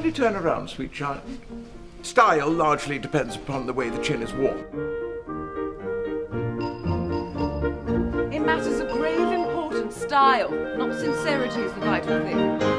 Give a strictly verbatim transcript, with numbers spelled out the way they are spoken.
Kindly turn around, sweet child. Style largely depends upon the way the chin is worn. In matters of grave importance, style, not sincerity, is the vital thing.